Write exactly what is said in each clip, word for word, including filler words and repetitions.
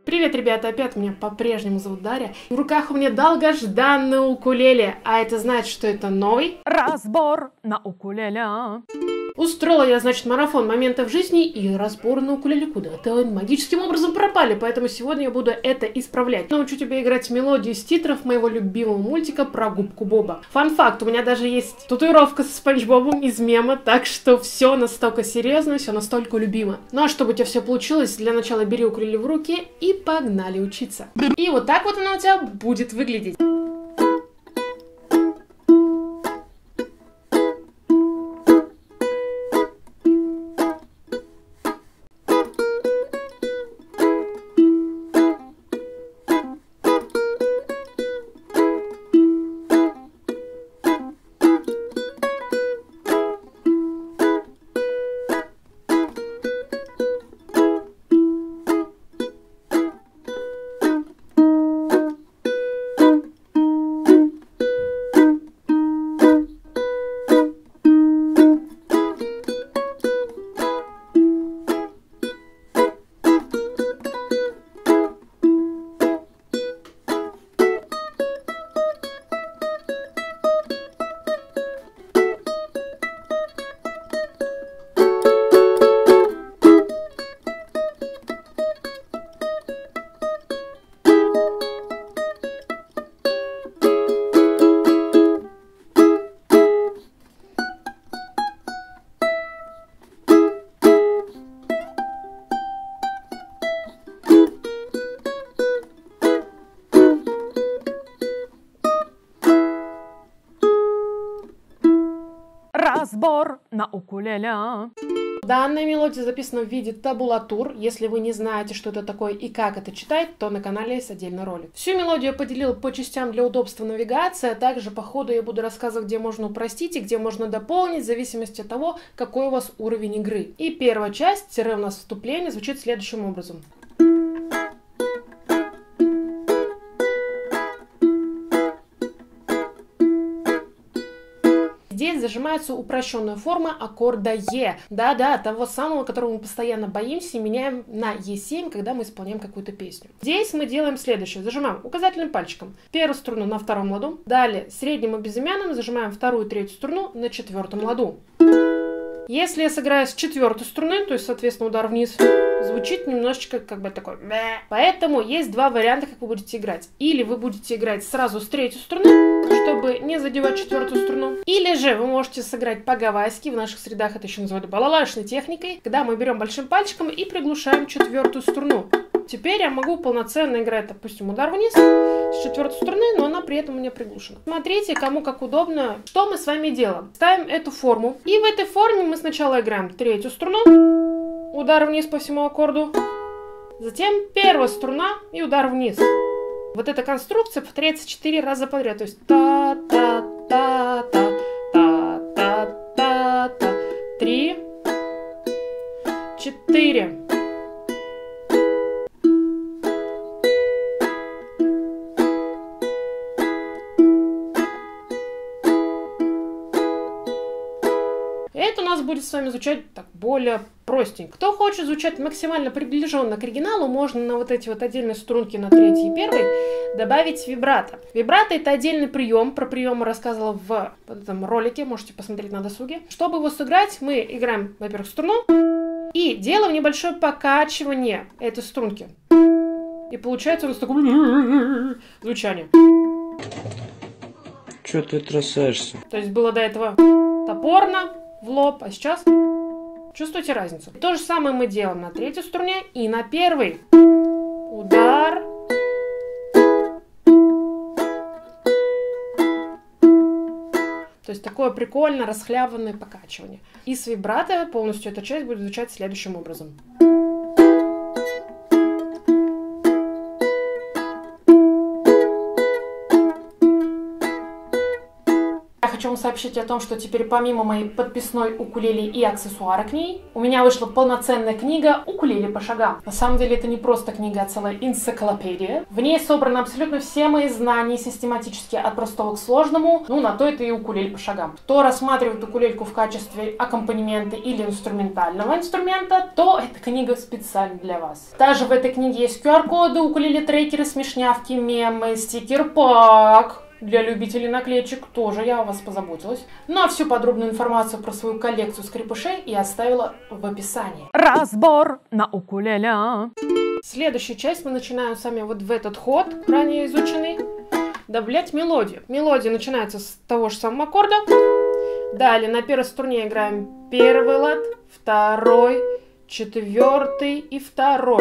Привет, ребята, опять меня по-прежнему зовут Дарья. В руках у меня долгожданный укулеле, а это значит, что это новый разбор на укулеле. Устроила я, значит, марафон моментов жизни, и разборы на укулеле куда-то магическим образом пропали, поэтому сегодня я буду это исправлять. Научу тебя играть мелодию с титров моего любимого мультика про губку Боба. Фан-факт, у меня даже есть татуировка со Спанч Бобом из мема, так что все настолько серьезно, все настолько любимо. Ну а чтобы у тебя все получилось, для начала бери укулеле в руки и погнали учиться. И вот так вот оно у тебя будет выглядеть. Разбор на укулеле. Данная мелодия записана в виде табулатур. Если вы не знаете, что это такое и как это читать, то на канале есть отдельный ролик. Всю мелодию я поделила по частям для удобства навигации, а также по ходу я буду рассказывать, где можно упростить и где можно дополнить, в зависимости от того, какой у вас уровень игры. И первая часть, тире у нас вступление, звучит следующим образом. Здесь зажимается упрощенная форма аккорда Е. Да-да, того самого, которого мы постоянно боимся и меняем на Е семь, когда мы исполняем какую-то песню. Здесь мы делаем следующее. Зажимаем указательным пальчиком первую струну на втором ладу. Далее средним и безымянным зажимаем вторую и третью струну на четвертом ладу. Если я сыграю с четвертой струны, то есть, соответственно, удар вниз, звучит немножечко как бы такой бэ. Поэтому есть два варианта, как вы будете играть. Или вы будете играть сразу с третьей струны, чтобы не задевать четвертую струну. Или же вы можете сыграть по-гавайски, в наших средах это еще называют балалайшной техникой, когда мы берем большим пальчиком и приглушаем четвертую струну. Теперь я могу полноценно играть, допустим, удар вниз с четвертой струны, но она при этом у меня приглушена. Смотрите, кому как удобно. Что мы с вами делаем? Ставим эту форму. И в этой форме мы сначала играем третью струну, удар вниз по всему аккорду, затем первая струна и удар вниз. Вот эта конструкция повторяется четыре раза подряд. То есть та-та-та-та, та-та-та-та, три, четыре. Это у нас будет с вами звучать так более простенько. Кто хочет звучать максимально приближенно к оригиналу, можно на вот эти вот отдельные струнки на третьей и первой добавить вибрато. Вибрато — это отдельный прием. Про прием я рассказывала в этом ролике, можете посмотреть на досуге. Чтобы его сыграть, мы играем, во-первых, струну и делаем небольшое покачивание этой струнки. И получается у нас такое звучание. Чё ты трясаешься? То есть было до этого топорно, в лоб, а сейчас чувствуете разницу. То же самое мы делаем на третьей струне и на первой. Удар. То есть такое прикольно расхлябанное покачивание. И с вибрато полностью эта часть будет звучать следующим образом. Я хочу вам сообщить о том, что теперь помимо моей подписной укулеле и аксессуара к ней, у меня вышла полноценная книга «Укулеле по шагам». На самом деле это не просто книга, а целая энциклопедия. В ней собраны абсолютно все мои знания систематически от простого к сложному. Ну, на то это и укулеле по шагам. Кто рассматривает укулельку в качестве аккомпанемента или инструментального инструмента, то эта книга специально для вас. Также в этой книге есть ку ар коды, укулеле-трекеры, смешнявки, мемы, стикер-пак. Для любителей наклеечек тоже я о вас позаботилась. Ну а всю подробную информацию про свою коллекцию скрипышей я оставила в описании. Разбор на укулеле. Следующую часть мы начинаем с вами вот в этот ход, ранее изученный. Добавлять мелодию. Мелодия начинается с того же самого аккорда. Далее на первой струне играем первый лад, второй, четвертый и второй.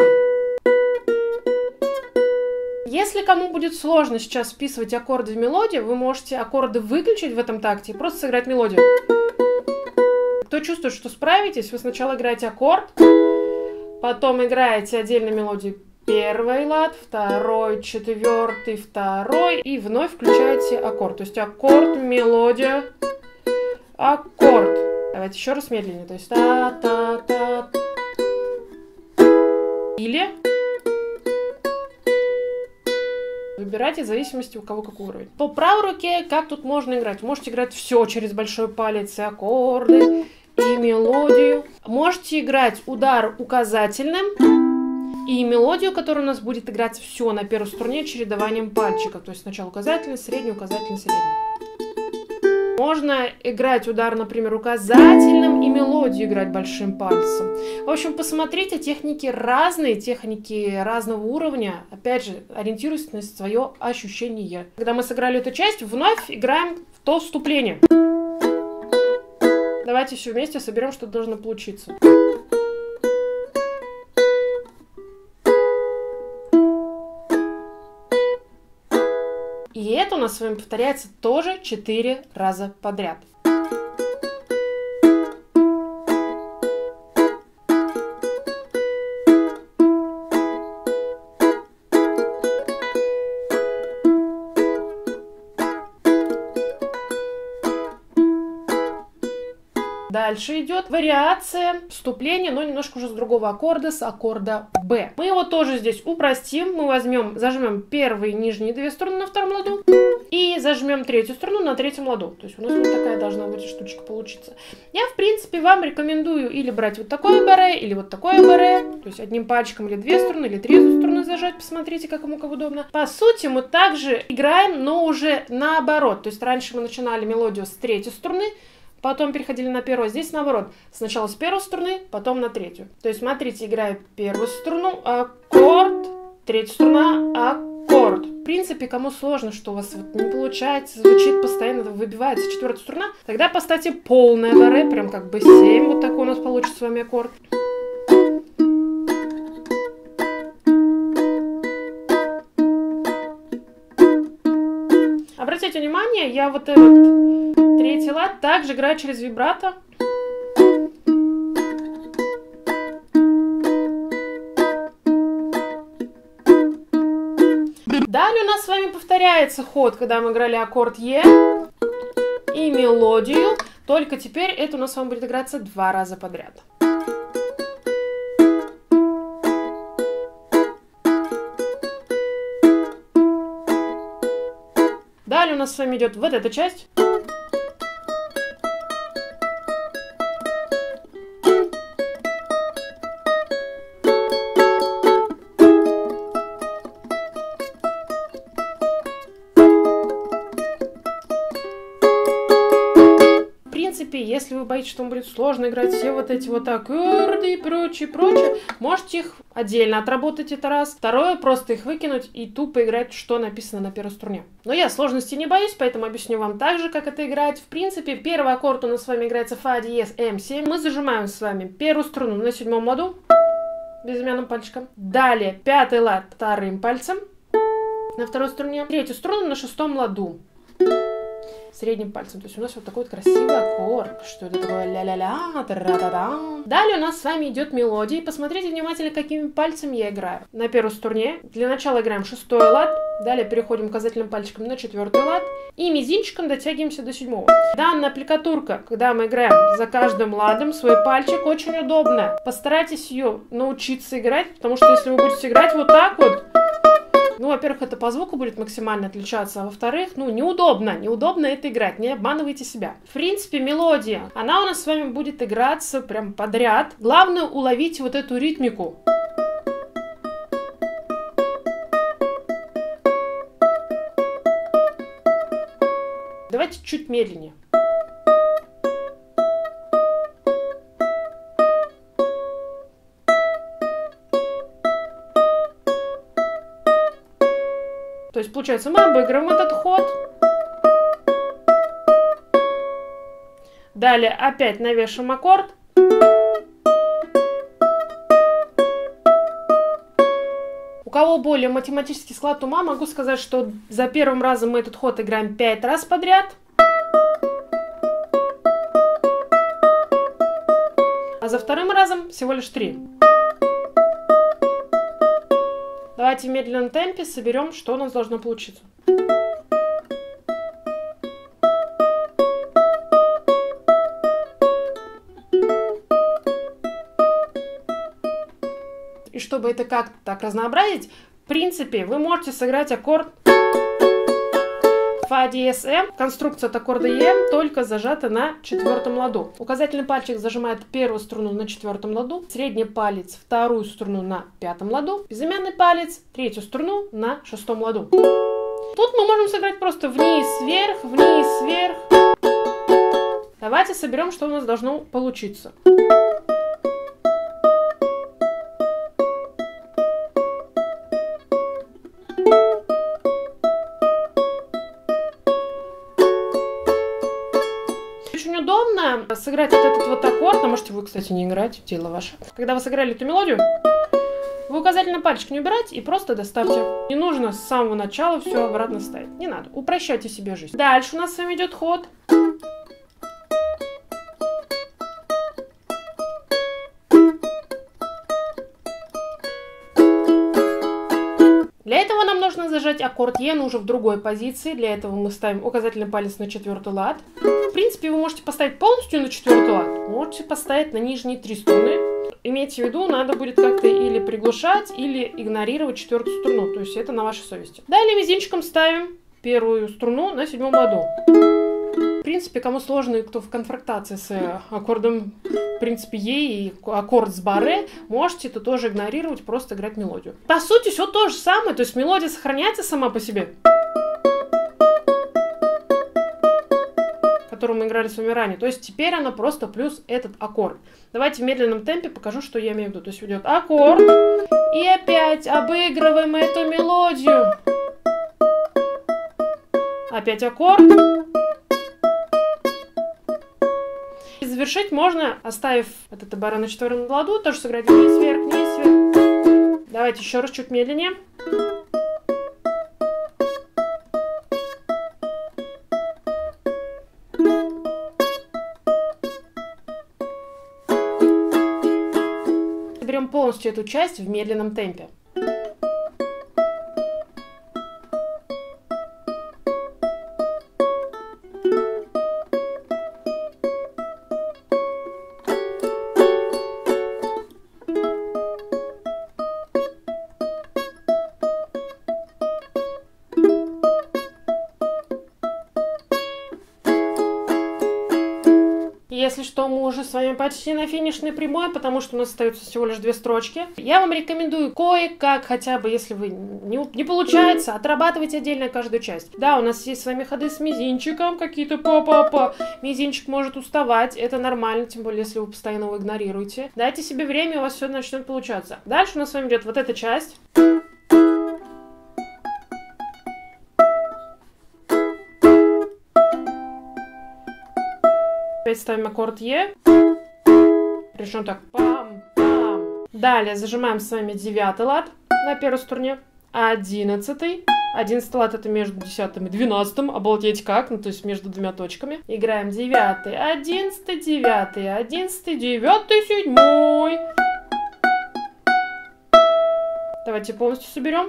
Если кому будет сложно сейчас вписывать аккорды в мелодию, вы можете аккорды выключить в этом такте и просто сыграть мелодию. Кто чувствует, что справитесь, вы сначала играете аккорд, потом играете отдельно мелодию первый лад, второй, четвертый, второй и вновь включаете аккорд. То есть аккорд, мелодия, аккорд. Давайте еще раз медленнее. То есть та-та-та. Или выбирайте в зависимости у кого какой уровень. По правой руке как тут можно играть? Можете играть все через большой палец и аккорды, и мелодию. Можете играть удар указательным и мелодию, которая у нас будет играть все на первой струне чередованием пальчиков. То есть сначала указательный, средний, указательный, средний. Можно играть удар, например, указательным и мелодию играть большим пальцем. В общем, посмотрите, техники разные, техники разного уровня. Опять же, ориентируйтесь на свое ощущение. Когда мы сыграли эту часть, вновь играем в то вступление. Давайте все вместе соберем, что должно получиться. И это у нас с вами повторяется тоже четыре раза подряд. Дальше идет вариация вступления, но немножко уже с другого аккорда, с аккорда Б. Мы его тоже здесь упростим. Мы возьмем, зажмем первые нижние две струны на втором ладу и зажмем третью струну на третьем ладу. То есть у нас вот такая должна быть штучка получиться. Я, в принципе, вам рекомендую или брать вот такое баре, или вот такое баре. То есть одним пальчиком или две струны, или третью струну зажать. Посмотрите, как кому как удобно. По сути, мы также играем, но уже наоборот. То есть раньше мы начинали мелодию с третьей струны, потом переходили на первую. Здесь наоборот. Сначала с первой струны, потом на третью. То есть, смотрите, играю первую струну, аккорд, третья струна, аккорд. В принципе, кому сложно, что у вас вот не получается, звучит постоянно, выбивается четвертая струна, тогда поставьте полное баре, прям как бы семь. Вот такой у нас получится с вами аккорд. Обратите внимание, я вот этот третий лад также играю через вибрато. Далее у нас с вами повторяется ход, когда мы играли аккорд Е и мелодию, только теперь это у нас с вами будет играться два раза подряд. Далее у нас с вами идет вот эта часть. Если вы боитесь, что вам будет сложно играть все вот эти вот аккорды и прочее, прочее, можете их отдельно отработать, это раз. Второе, просто их выкинуть и тупо играть, что написано на первой струне. Но я сложности не боюсь, поэтому объясню вам также, как это играть. В принципе, первый аккорд у нас с вами играется фа диез эм семь. Мы зажимаем с вами первую струну на седьмом ладу, безымянным пальчиком. Далее пятый лад вторым пальцем на второй струне. Третью струну на шестом ладу. средним пальцем. То есть у нас вот такой вот красивый аккорд. Что это такое? Ля-ля-ля, тра-та-та. Далее у нас с вами идет мелодия. Посмотрите внимательно, какими пальцами я играю. На первой струне для начала играем шестой лад. Далее переходим указательным пальчиком на четвертый лад. И мизинчиком дотягиваемся до седьмого. Данная аппликатурка, когда мы играем за каждым ладом, свой пальчик, очень удобно. Постарайтесь ее научиться играть, потому что если вы будете играть вот так вот, ну, во-первых, это по звуку будет максимально отличаться, а во-вторых, ну, неудобно, неудобно это играть, не обманывайте себя. В принципе, мелодия, она у нас с вами будет играться прям подряд. Главное уловить вот эту ритмику. Давайте чуть медленнее. То есть, получается, мы обыгрываем этот ход. Далее опять навешиваем аккорд. У кого более математический склад ума, могу сказать, что за первым разом мы этот ход играем пять раз подряд. А за вторым разом всего лишь три. Давайте в медленном темпе соберем, что у нас должно получиться. И чтобы это как-то так разнообразить, в принципе, вы можете сыграть аккорд фа диез эм. Конструкция от аккорда Е только зажата на четвертом ладу. Указательный пальчик зажимает первую струну на четвертом ладу, средний палец вторую струну на пятом ладу, безымянный палец третью струну на шестом ладу. Тут мы можем сыграть просто вниз, вверх, вниз, вверх. Давайте соберем, что у нас должно получиться. Очень удобно сыграть вот этот вот аккорд, а можете вы, кстати, не играть, дело ваше. Когда вы сыграли эту мелодию, вы указательный пальчик не убирайте и просто доставьте. Не нужно с самого начала все обратно ставить, не надо, упрощайте себе жизнь. Дальше у нас с вами идет ход. Для этого нам нужно зажать аккорд Е, но уже в другой позиции. Для этого мы ставим указательный палец на четвертый лад. В принципе, вы можете поставить полностью на четвертый лад, можете поставить на нижние три струны. Имейте в виду, надо будет как-то или приглушать, или игнорировать четвертую струну. То есть это на вашей совести. Далее мизинчиком ставим первую струну на седьмом ладу. В принципе, кому сложно, кто в конфронтации с аккордом, в принципе, Е и аккорд с барре, можете это тоже игнорировать, просто играть мелодию. По сути, все то же самое, то есть мелодия сохраняется сама по себе, которую мы играли с вами ранее. То есть теперь она просто плюс этот аккорд. Давайте в медленном темпе покажу, что я имею в виду. То есть идет аккорд, и опять обыгрываем эту мелодию. Опять аккорд. И завершить можно, оставив этот барре на четвертом ладу, тоже сыграть вниз, вверх, вниз, вверх. Давайте еще раз чуть медленнее. Берем полностью эту часть в медленном темпе. Если что, мы уже с вами почти на финишной прямой, потому что у нас остается всего лишь две строчки. Я вам рекомендую кое-как, хотя бы, если вы не, не получается, отрабатывайте отдельно каждую часть. Да, у нас есть с вами ходы с мизинчиком, какие-то па-па-па. Мизинчик может уставать, это нормально, тем более, если вы постоянно его игнорируете. Дайте себе время, у вас все начнет получаться. Дальше у нас с вами идет вот эта часть. Опять ставим аккорд Е. Причем так. Пам-пам. Далее зажимаем с вами девятый лад на первой струне. Одиннадцатый. Одиннадцатый лад это между десятым и двенадцатым. Обалдеть как, ну то есть между двумя точками. Играем девятый, одиннадцатый, девятый, одиннадцатый, девятый, седьмой. Давайте полностью соберем.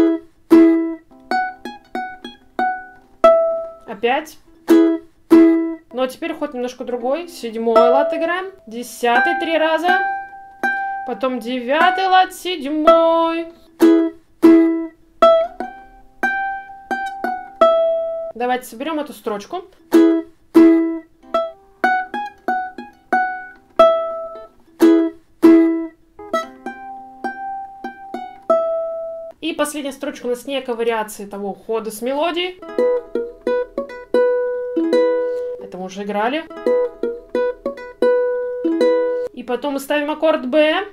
Опять. Но теперь ход немножко другой. Седьмой лад играем. Десятый три раза. Потом девятый лад, седьмой. Давайте соберем эту строчку. И последняя строчка у нас некая вариация того хода с мелодией. Это мы уже играли. И потом мы ставим аккорд Б.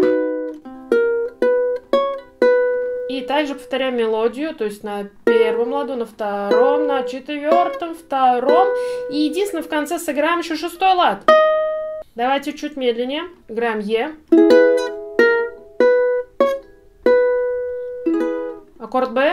И также повторяем мелодию, то есть на первом ладу, на втором, на четвертом, втором. И единственное, в конце сыграем еще шестой лад. Давайте чуть медленнее. Играем Е. Аккорд Б.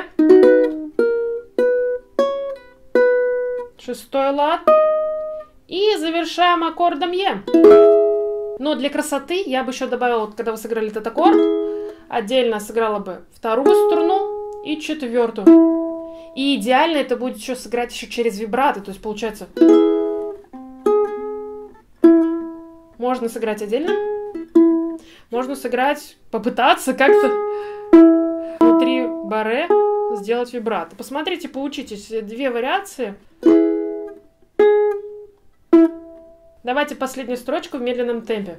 Шестой лад. И завершаем аккордом Е. Но для красоты я бы еще добавила, вот, когда вы сыграли этот аккорд, отдельно сыграла бы вторую струну и четвертую. И идеально это будет еще сыграть еще через вибрато. То есть получается, можно сыграть отдельно, можно сыграть, попытаться как-то внутри баре сделать вибрато. Посмотрите, поучитесь. Две вариации. Давайте последнюю строчку в медленном темпе.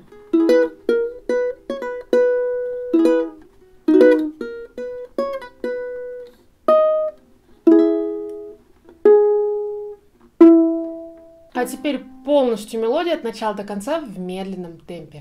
А теперь полностью мелодия от начала до конца в медленном темпе.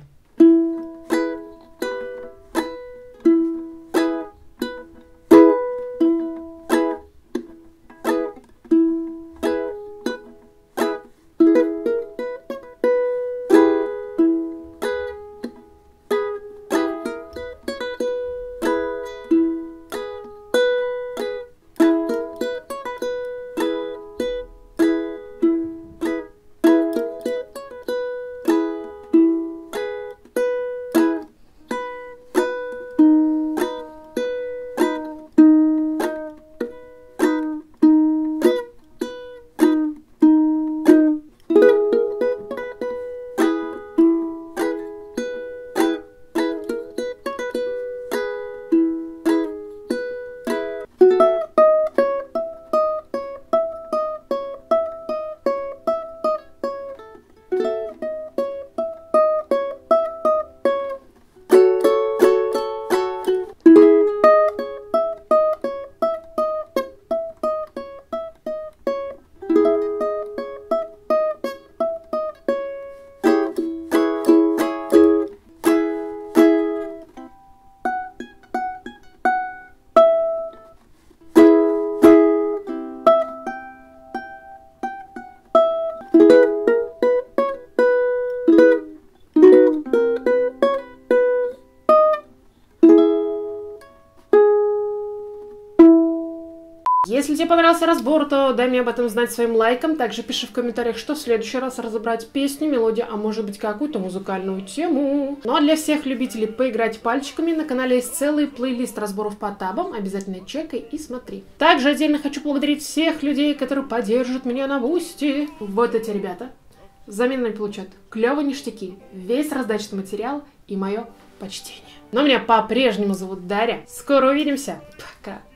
Если тебе понравился разбор, то дай мне об этом знать своим лайком. Также пиши в комментариях, что в следующий раз разобрать песню, мелодию, а может быть какую-то музыкальную тему. Ну а для всех любителей поиграть пальчиками, на канале есть целый плейлист разборов по табам. Обязательно чекай и смотри. Также отдельно хочу поблагодарить всех людей, которые поддерживают меня на Бусти. Вот эти ребята. Взамен они получают клевые ништяки, весь раздачный материал и мое почтение. Но меня по-прежнему зовут Дарья. Скоро увидимся. Пока.